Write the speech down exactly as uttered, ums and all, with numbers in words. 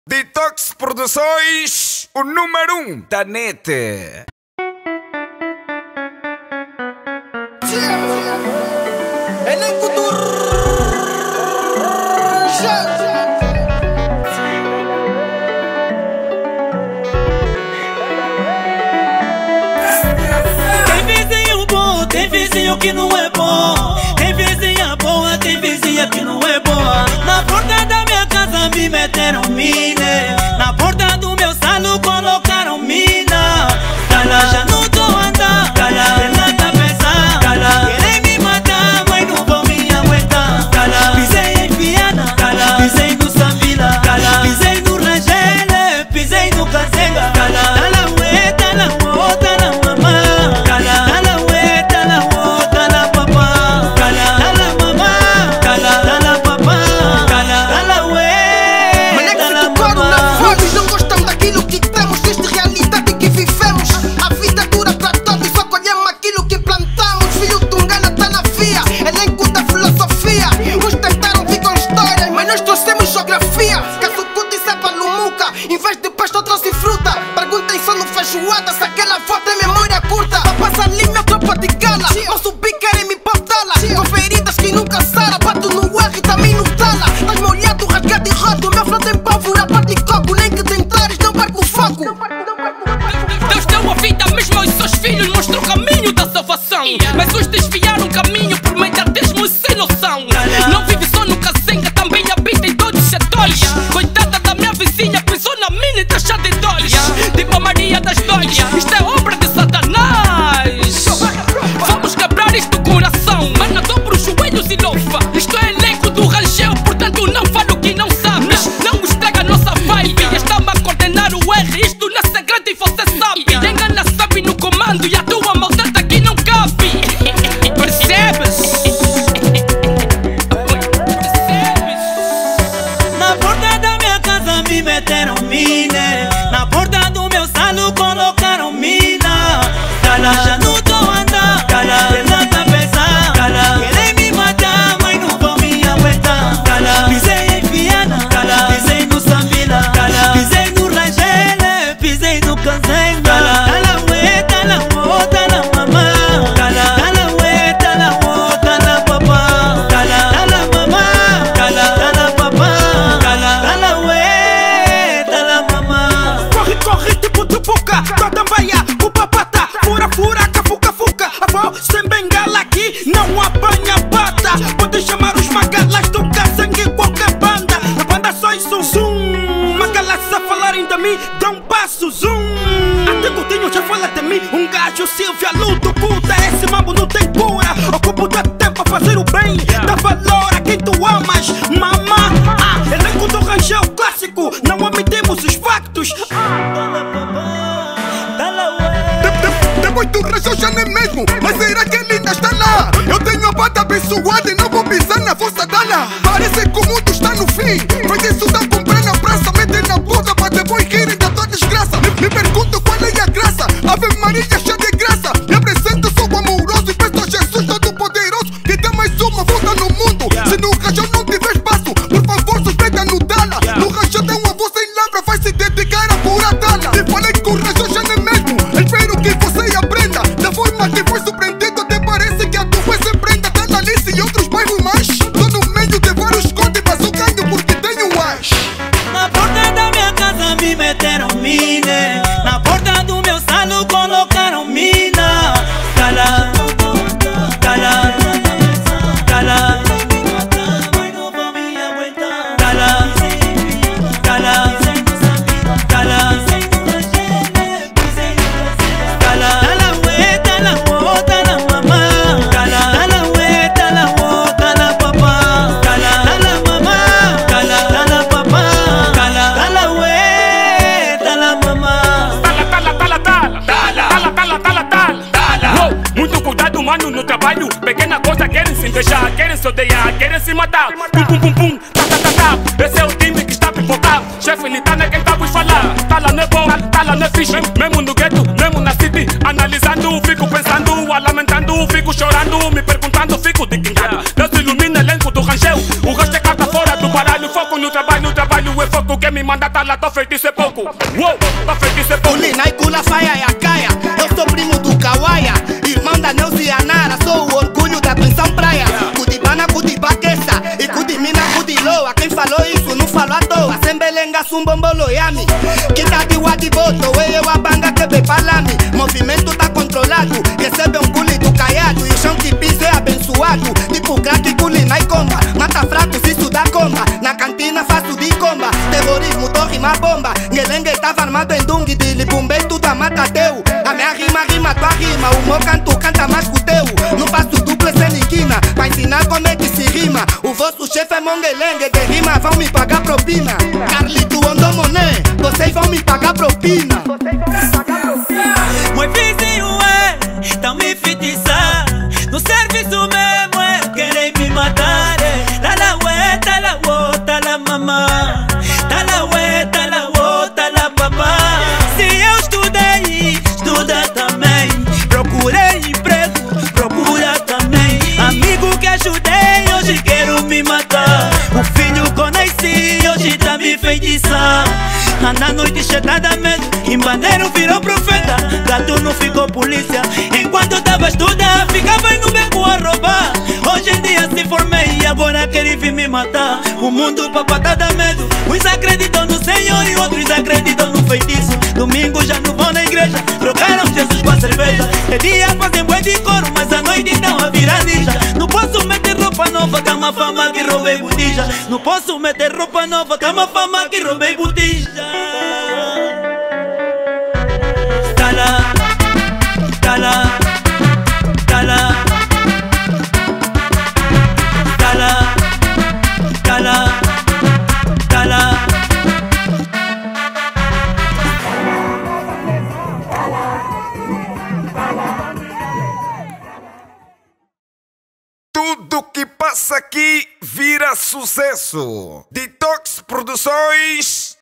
Detox Produções, o número um da net. Elenco do Tem vizinho bom, tem vizinho que não é bom. Tem vizinha boa, tem vizinha que não é boa. Na porta da minha casa me meteram mina. Na porta do meu salão colocaram mina. Cala, já não tô andando. Cala, perna tá pesada. Cala, querem me matar, mas não vão me aguentar. Cala, pisei em Viana. Cala, pisei no Sambila. Cala, pisei no Rangele. Pisei no Kazenga. Cala, dala ué, dala uó, dala mamá. Cala, dala ué, dala uó, dala papá. Cala, dala mamá. Cala, dala papá. Cala, dala ué, Mané que dala se tocaram na mamá. voz. Não gostam daquilo que temos, desta realidade que vivemos. A vida dura pra todos, só colhemos aquilo que plantamos. Filho de um gana tá na via, elenco da filosofia. Uns tentaram vir com histórias, mas nós trouxemos geografia. Casucuta e sapa lumuca, em vez de pasto eu trouxe fruta. Perguntem só no feijoada se aquela foto é memória curta. Passa ali minha tropa de gala, não subi querem me pautá-la. Com feridas que nunca sara, bato no R e também no tala. Estás molhado, rasgado e roto, meu flor tem pólvora, parte de coco. Nem que tentares, não perco o foco. Deus deu a vida mesmo aos seus filhos, mostrou o caminho da salvação. Mas uns desviaram o caminho por mediatismo e sem noção. Não vive só no Kazenga, também habita em todos os setores. Coitada da minha vizinha, pisou na mina e deixa de dores. Tipo a Maria das Dores, isto é obra de Satanás. Vamos quebrar isto do coração, mana, dobra os joelhos e louva. Isto é elenco do Rangel, portanto não falo que não sabes. Não estraga a nossa vibe, está-me a coordenar o R. Isto não é segredo e você sabe. Engana sabe no comando e a tua maldade aqui não cabe. Percebes? Percebes? Na porta da minha casa me meteram mina. Na porta do meu salão colocaram mina. Cala, já não tô andando. Cala, perna tá pesada. Cala, querem me matar, mas não vão me aguentar. Cala, pisei em Viana. Cala, pisei no Sambila. Cala, pisei no Rangele. Pisei no Kazenga. Cala, dala ué, dala uó, dala mamá. Cala, dala ué, dala uó, dala papá. Cala, dala mamá. Cala, dala papá. Cala, dala ué, dala mamá. Corre, corre, tipo tupuca, toda baia, o papata. Fura, fura, cafuca, fuca. A voz sem bengala aqui, não apanha bata. Pode chamar os magalas do Kazenga em qualquer banda. A banda só zoom, zoom. Magalas a falarem de mim, dá um passo, zoom. Até Coutinho já fala de mim. Um gajo, Silvia, luto, puta. Esse mambo não tem cura. Ocupo teu tempo a fazer o bem. Dá valor a quem tu amas, mamá. Ah, elenco do Rangel clássico, não omitimos os factos. Dala papá, dala ué. Depois do Rangel já nem mesmo, mas será que ele ainda está lá? Eu tenho a bata abençoada e não vou pisar na vossa dala. Parece que o mundo está no fim, mas isso dá comprar na praça. Metem na boca para depois rirem da tua desgraça. Me, me pergunto qual é a graça, Ave Maria cheia de graça. Me apresento, sou amoroso e peço a Jesus todo poderoso que dê mais uma volta no mundo. Se no Rangel não tiver espaço, por favor suspeita no dala. No Rangel tem uma voz sem lavra, vai se dedicar a pura dala. E falei que o Rangel já nem mesmo, espero que você aprenda. Da forma que foi surpreendido, até parece que a tua se prenda. Tá na Alice e outros bairros mais. Tô no meio de vários contos, mas eu ganho porque tenho as. Na porta da minha casa me meteram mina. Na porta do meu salão colocaram mina. Cala, cala, cala. Mas não vão me aguentar. Cala, cala, cala. Cala, dala ué, dala uó, dala mamá. Cala, dala ué, dala uó, dala papá. Cala, dala mamá. Cala, dala papá. Cala, dala ué, dala mamá. Tala, tala, tala, tala. Tala, tala, tala, tala. Uou, muito cuidado, mano, no trabalho. Pequena coisa, querem se deixar, querem se odiar, querem se matar. Pum, pum, pum, pum, tá, tá, tá, tá. Esse é o time que está pipocado. Chefe, ele tá, né, quem tá vos falar. Tala não é bom, tala não é fixe. Mesmo no gueto, mesmo na city. Analisando, fico pensando, a lamentando, fico chorando, me perguntando, fico de quingado. Deus ilumina elenco do Rangel. O resto é carta fora do baralho. Foco no trabalho, trabalho é foco, quem me manda tá lá, tô feitiço é pouco. Uou, tô feitiço é pouco. Culinai, cula, faia e a caia. Eu sou primo do Kawaia, irmão da Neuza e Anara. Sou o orgulho da Pensão Praia. Cudibana, cudibaquesa e cudimina, cudiloa. Quem falou isso não falou à toa. Sembelenga, sumbamboloyami. Quita de wadiboto, eu a banga que vem palami. Movimento tá controlado, recebe um culi do caiado. E o chão que piso é abençoado. Tipo crack, culinai, comba. Mata fracos, isso dá comba. Na cantina faço de comba. Terrorismo, tô rima bomba. Ngelengue tava armado em dungue. Dili bumbei tudo a mata teu. A minha rima, rima, tua rima. O meu canto canta mais que o teu. Não faço dupla sem inquina. Pra ensinar como é que se rima. O vosso chefe é mongelengue. De rima vão me pagar propina. Carlito Ondomoné, vocês vão me pagar propina. Meu vizinho é, tão me fitiçar. No serviço mesmo é, querem me matar. Tá lá ué, tá lá uó, tá lá mamá. Tá lá ué, tá lá uó, tá lá papá. Se eu estudei, estuda também. Procurei emprego, procura também. Amigo que ajudei, hoje quero me matar. O filho conheci, hoje tá me feitiçar. Na noite cheia de medo, embaneiro virou profeta. Gato não ficou polícia, enquanto eu tava estudando ficava no beco a roubar. Hoje em dia se formei e agora querem vir me matar. O mundo papata dá medo, uns acreditam no Senhor e outros acreditam no feitiço. Domingo já não vão na igreja, trocaram Jesus com a cerveja. É dia fazem bué de coro, mas à noite dão a viradija. Não posso meter roupa nova, com uma fama que roubei botija. Não posso meter roupa nova, com uma fama que roubei botija. Tala, tala, tala, tala, tala, tala. Tudo que passa aqui vira sucesso. Detox Produções.